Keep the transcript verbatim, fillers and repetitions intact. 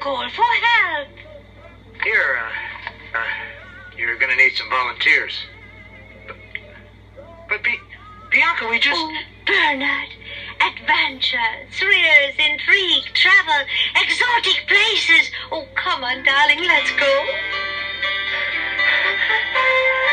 call for help. Here, uh, uh, you're gonna need some volunteers. But, but Bi- Bianca, we just... Oh, Bernard. Adventure, thrills, intrigue, travel, exotic places. Oh, come on, darling, let's go.